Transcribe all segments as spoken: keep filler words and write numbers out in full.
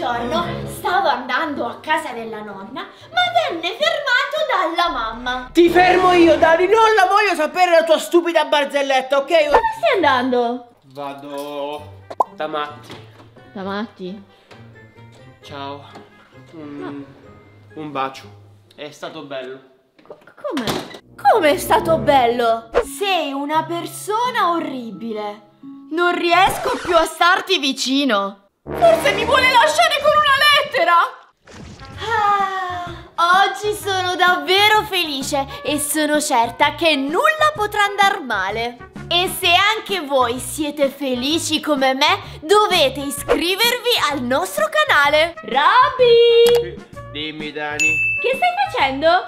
giorno stavo andando a casa della nonna, ma venne fermato dalla mamma. Ti fermo io, Dani, non la voglio sapere la tua stupida barzelletta, ok? Dove stai andando? Vado da Matti. Da Matti? Ciao. Un, un bacio. È stato bello. Co come? Come è stato bello? Sei una persona orribile. Non riesco più a starti vicino. Forse mi vuole lasciare con una lettera? Ah, oggi sono davvero felice e sono certa che nulla potrà andar male. E se anche voi siete felici come me, dovete iscrivervi al nostro canale. Robby! Dimmi, Dani. Che stai facendo?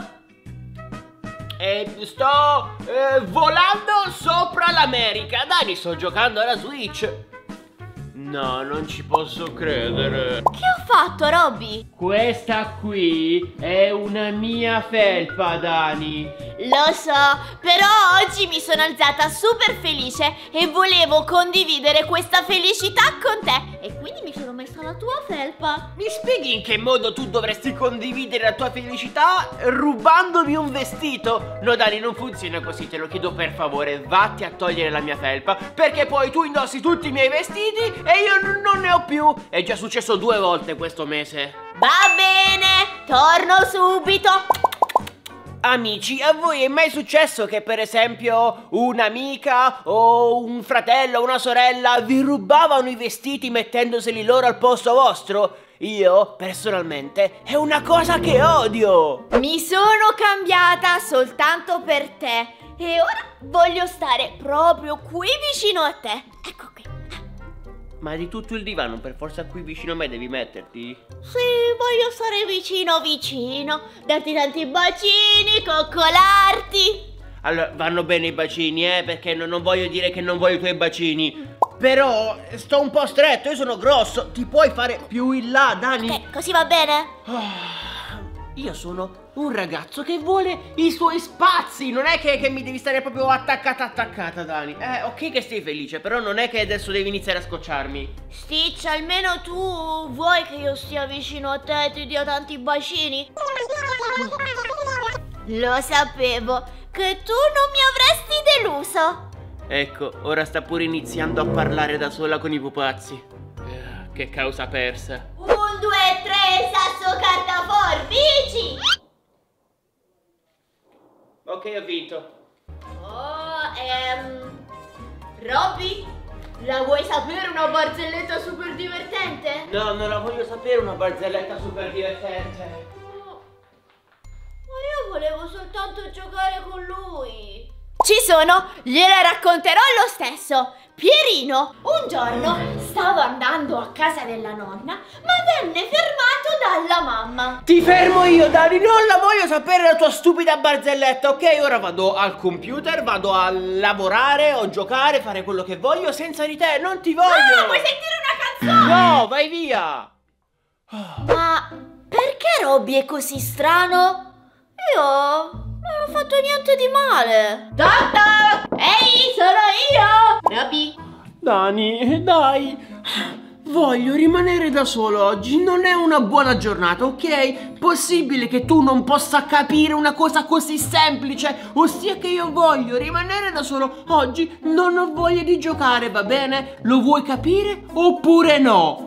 Eh, sto eh, volando sopra l'America. Dani, sto giocando alla Switch. No, non ci posso credere. Che ho fatto, Robby? Questa qui è una mia felpa, Dani. Lo so, però oggi mi sono alzata super felice e volevo condividere questa felicità con te. E quindi mi sono messa la tua felpa. Mi spieghi in che modo tu dovresti condividere la tua felicità rubandomi un vestito? No, Dani, non funziona così, te lo chiedo per favore. Vatti a togliere la mia felpa, perché poi tu indossi tutti i miei vestiti e io non ne ho più. È già successo due volte questo mese. Va bene, torno subito. Amici, a voi è mai successo che per esempio un'amica o un fratello o una sorella vi rubavano i vestiti mettendoseli loro al posto vostro? Io, personalmente, è una cosa che odio! Mi sono cambiata soltanto per te e ora voglio stare proprio qui vicino a te. Ecco qui. Ma di tutto il divano per forza qui vicino a me devi metterti? Sì, voglio stare vicino vicino, darti tanti bacini, coccolarti. Allora, vanno bene i bacini, eh, perché non, non voglio dire che non voglio i tuoi bacini. Però sto un po' stretto, io sono grosso, ti puoi fare più in là, Dani? Ok, così va bene? Oh, io sono un ragazzo che vuole i suoi spazi. Non è che, che mi devi stare proprio attaccata attaccata, Dani. Eh, ok che sei felice, però non è che adesso devi iniziare a scocciarmi. Stitch, almeno tu vuoi che io stia vicino a te e ti dia tanti bacini? Lo sapevo, che tu non mi avresti deluso. Ecco, ora sta pure iniziando a parlare da sola con i pupazzi. Eh, che causa persa. Un, due, tre, sasso, carta, forbici. Ok, ho vinto. Oh, ehm... Robby? La vuoi sapere una barzelletta super divertente? No, non la voglio sapere una barzelletta super divertente. Oh, ma io volevo soltanto giocare con lui. Ci sono, gliela racconterò lo stesso. Pierino, un giorno stavo andando a casa della nonna, ma venne fermato dalla mamma. Ti fermo io, Dani, non la voglio sapere la tua stupida barzelletta, ok? Ora vado al computer, vado a lavorare o giocare, fare quello che voglio senza di te, non ti voglio. Ah, vuoi sentire una canzone? No, vai via. Ma perché Robby è così strano? Io non ho fatto niente di male. Pronto? Ehi, sono io! Robby? Dani, dai. Voglio rimanere da solo oggi, non è una buona giornata, ok? Possibile che tu non possa capire una cosa così semplice, ossia che io voglio rimanere da solo oggi, non ho voglia di giocare, va bene? Lo vuoi capire oppure no?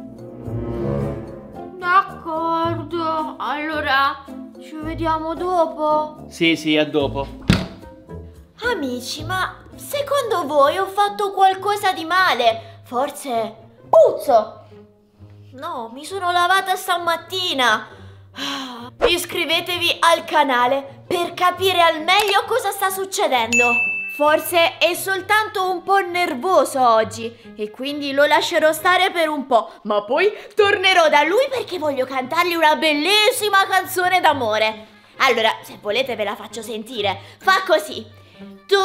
D'accordo, allora ci vediamo dopo. Sì, sì, a dopo. Amici, ma secondo voi ho fatto qualcosa di male? Forse puzzo? No, mi sono lavata stamattina. Iscrivetevi al canale per capire al meglio cosa sta succedendo. Forse è soltanto un po' nervoso oggi e quindi lo lascerò stare per un po', ma poi tornerò da lui perché voglio cantargli una bellissima canzone d'amore. Allora, se volete ve la faccio sentire. Fa così. Tu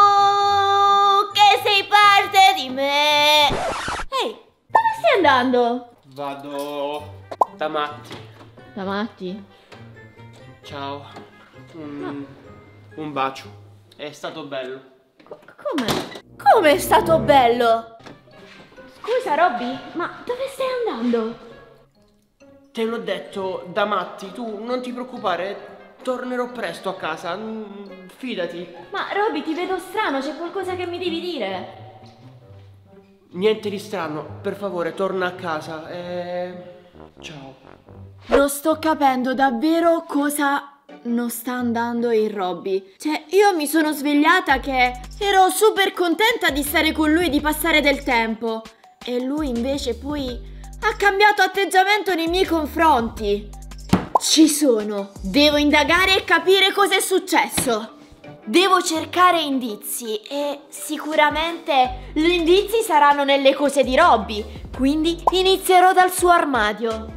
che sei parte di me. Ehi, dove stai andando? Vado da Matti. Da Matti? Ciao. Un, un bacio. È stato bello. Come? Come è stato bello? Scusa Robby, ma dove stai andando? te l'ho detto da matti, tu non ti preoccupare, tornerò presto a casa, mm, fidati. Ma Robby, ti vedo strano, c'è qualcosa che mi devi dire? Niente di strano, per favore torna a casa e... ciao. Non sto capendo davvero cosa non sta andando in Robby. Cioè, io mi sono svegliata che ero super contenta di stare con lui, di passare del tempo. E lui invece poi ha cambiato atteggiamento nei miei confronti. Ci sono. Devo indagare e capire cosa è successo. Devo cercare indizi e sicuramente gli indizi saranno nelle cose di Robby. Quindi inizierò dal suo armadio.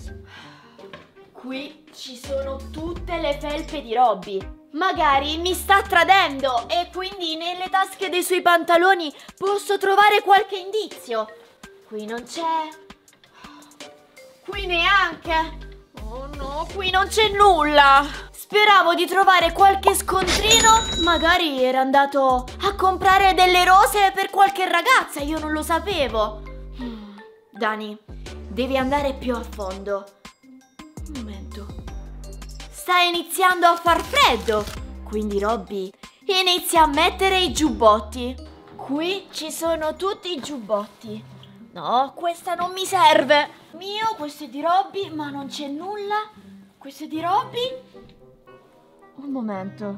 Qui ci sono tutte le felpe di Robby. Magari mi sta tradendo e quindi nelle tasche dei suoi pantaloni posso trovare qualche indizio. Qui non c'è. Qui neanche. Oh no, qui non c'è nulla. Speravo di trovare qualche scontrino. Magari era andato a comprare delle rose per qualche ragazza, io non lo sapevo. Dani, devi andare più a fondo. Un momento. Sta iniziando a far freddo. Quindi Robby inizia a mettere i giubbotti. Qui ci sono tutti i giubbotti. No, questa non mi serve. Mio, questo è di Robby, ma non c'è nulla. Questo è di Robby. Un momento.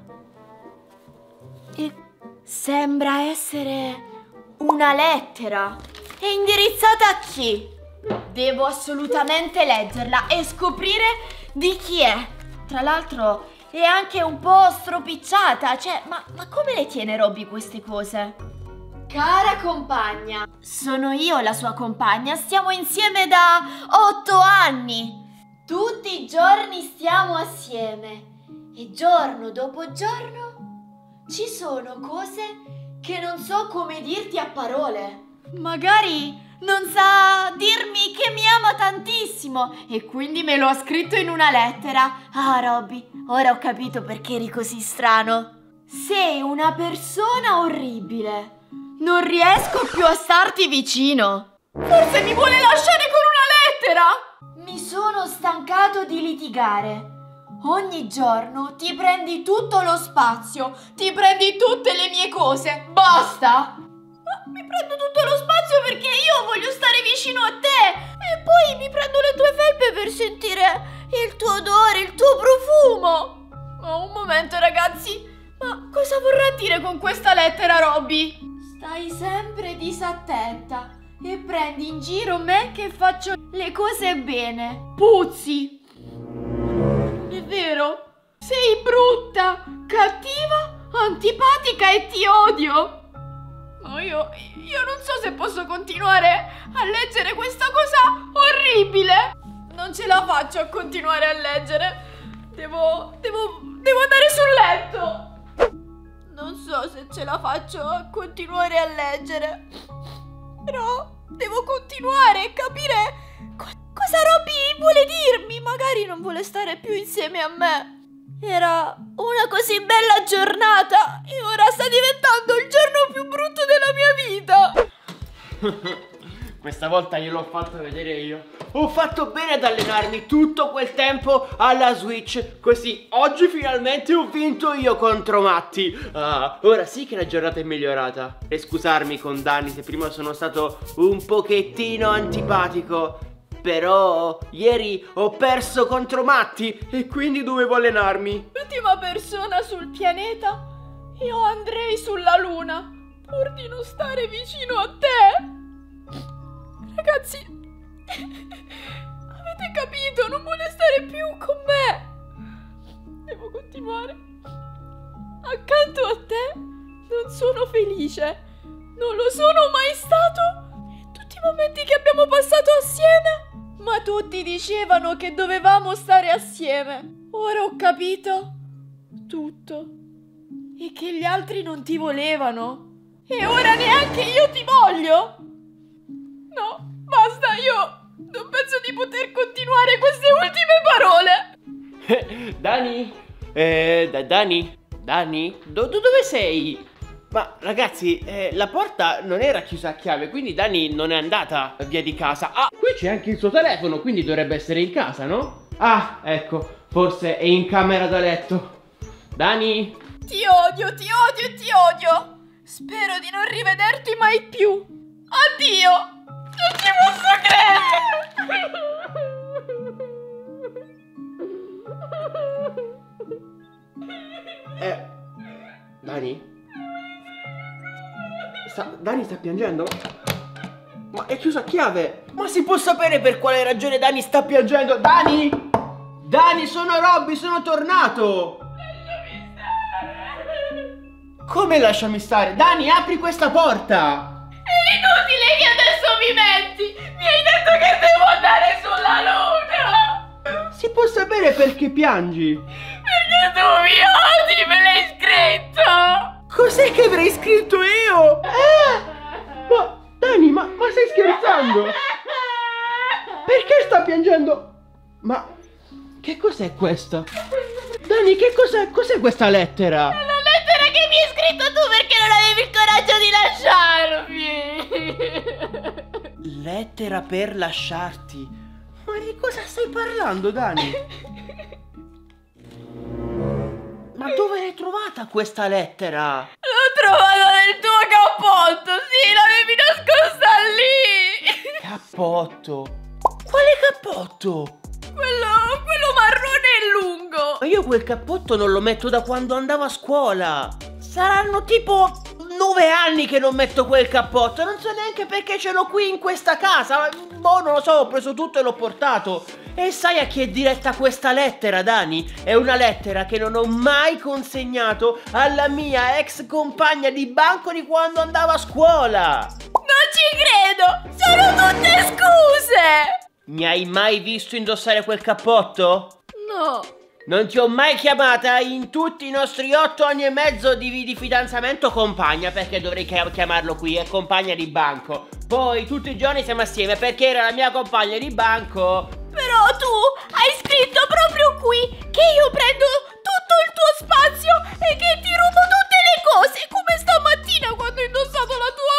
E sembra essere una lettera. È indirizzata a chi? Devo assolutamente leggerla e scoprire di chi è. Tra l'altro è anche un po' stropicciata. Cioè, ma, ma come le tiene Robby queste cose? Cara compagna, sono io la sua compagna, stiamo insieme da otto anni. Tutti i giorni stiamo assieme e giorno dopo giorno ci sono cose che non so come dirti a parole. Magari non sa dirmi che mi ama tantissimo e quindi me lo ha scritto in una lettera. Ah, Robby, ora ho capito perché eri così strano. Sei una persona orribile. Non riesco più a starti vicino. Forse mi vuole lasciare con una lettera? Mi sono stancato di litigare. Ogni giorno ti prendi tutto lo spazio, ti prendi tutte le mie cose. Basta! Ma mi prendo tutto lo spazio perché io voglio stare vicino a te. E poi mi prendo le tue felpe per sentire il tuo odore, il tuo profumo. Oh, un momento ragazzi, ma cosa vorrà dire con questa lettera Robby? Stai sempre disattenta e prendi in giro me che faccio le cose bene. Puzzi! Non è vero? Sei brutta, cattiva, antipatica e ti odio! Ma io, io non so se posso continuare a leggere questa cosa orribile! Non ce la faccio a continuare a leggere! Devo, devo, devo andare sul letto! Non so se ce la faccio a continuare a leggere. Però devo continuare e capire co cosa Robby vuole dirmi. Magari non vuole stare più insieme a me. Era una così bella giornata e ora sta diventando il giorno più brutto della mia vita. Questa volta gliel'ho fatto vedere io. Ho fatto bene ad allenarmi tutto quel tempo alla Switch, così oggi finalmente ho vinto io contro Matti. Ah, ora sì che la giornata è migliorata. E scusarmi con Dani se prima sono stato un pochettino antipatico, però ieri ho perso contro Matti e quindi dovevo allenarmi. L'ultima persona sul pianeta, io andrei sulla luna pur di non stare vicino a te. Ragazzi, avete capito? Non vuole stare più con me. Devo continuare. Accanto a te non sono felice. Non lo sono mai stato in tutti i momenti che abbiamo passato assieme. Ma tutti dicevano che dovevamo stare assieme. Ora ho capito tutto. E che gli altri non ti volevano. E ora neanche io ti voglio. No, basta, io non penso di poter continuare queste ultime parole. Dani? Eh, da Dani? Dani? Do do dove sei? Ma ragazzi, eh, la porta non era chiusa a chiave, quindi Dani non è andata via di casa. Ah, qui c'è anche il suo telefono, quindi dovrebbe essere in casa, no? Ah, ecco, forse è in camera da letto. Dani? Ti odio, ti odio, ti odio. Spero di non rivederti mai più. Addio. Non ci posso credere. Eh, Dani? Sta, Dani sta piangendo? Ma è chiuso a chiave. Ma si può sapere per quale ragione Dani sta piangendo? Dani? Dani, sono Robby, sono tornato. Lasciami stare. Come lasciami stare? Dani, apri questa porta. È inutile che adesso mi metti. Mi hai detto che devo andare sulla luna. Si può sapere perché piangi? Perché tu mi odi, me l'hai scritto. Cos'è che avrei scritto io? Eh? Ma Dani, ma, ma stai scherzando? Perché sta piangendo? Ma che cos'è questa? Dani, che cos'è? Cos'è questa lettera? È la lettera che mi hai scritto tu perché non avevi il coraggio di lasciarmi. Lettera per lasciarti? Ma di cosa stai parlando, Dani? Ma dove l'hai trovata questa lettera? L'ho trovata nel tuo cappotto, sì, l'avevi nascosta lì. Cappotto? Quale cappotto? Quello, quello marrone e lungo. Ma io quel cappotto non lo metto da quando andavo a scuola. Saranno tipo nove anni che non metto quel cappotto. Non so neanche perché ce l'ho qui in questa casa. Boh, non lo so, ho preso tutto e l'ho portato. E sai a chi è diretta questa lettera, Dani? È una lettera che non ho mai consegnato alla mia ex compagna di banco di quando andavo a scuola. Non ci credo! Sono tutte scuse! Mi hai mai visto indossare quel cappotto? No. Non ti ho mai chiamata in tutti i nostri otto anni e mezzo di, di fidanzamento compagna, perché dovrei chiamarlo qui, è compagna di banco. Poi tutti i giorni siamo assieme perché era la mia compagna di banco. Però tu hai scritto proprio qui che io prendo tutto il tuo spazio e che ti rubo tutte le cose, come stamattina quando ho indossato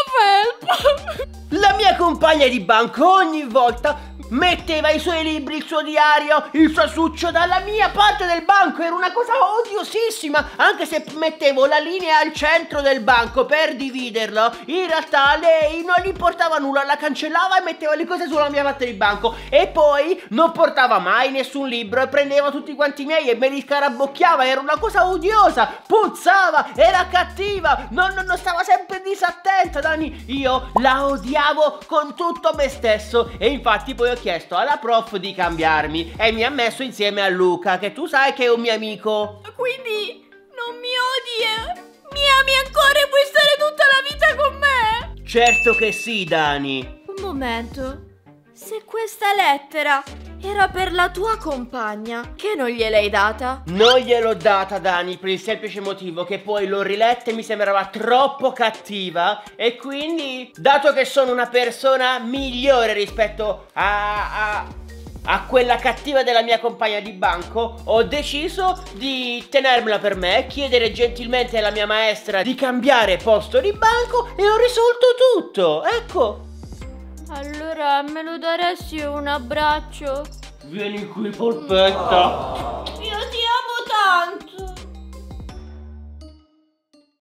la tua felpa. La mia compagna di banco ogni volta metteva i suoi libri, il suo diario, il suo succio dalla mia parte del banco. Era una cosa odiosissima. Anche se mettevo la linea al centro del banco per dividerlo, in realtà lei non gli portava nulla, la cancellava e metteva le cose sulla mia parte di banco. E poi non portava mai nessun libro e prendeva tutti quanti i miei e me li scarabocchiava. Era una cosa odiosa, puzzava, era cattiva, non, non, non stava sempre disattenta, Dani. Io la odiavo con tutto me stesso. E infatti poi ho chiesto alla prof di cambiarmi e mi ha messo insieme a Luca, che tu sai che è un mio amico. Quindi non mi odi e mi ami ancora e vuoi stare tutta la vita con me? Certo che sì, Dani. Un momento. Se questa lettera era per la tua compagna, che non gliel'hai data? Non gliel'ho data, Dani, per il semplice motivo che poi l'ho riletta e mi sembrava troppo cattiva. E quindi, dato che sono una persona migliore rispetto a, a, a quella cattiva della mia compagna di banco, ho deciso di tenermela per me, chiedere gentilmente alla mia maestra di cambiare posto di banco e ho risolto tutto. Ecco. Allora me lo daresti un abbraccio? Vieni qui, polpetta. Io ti amo tanto.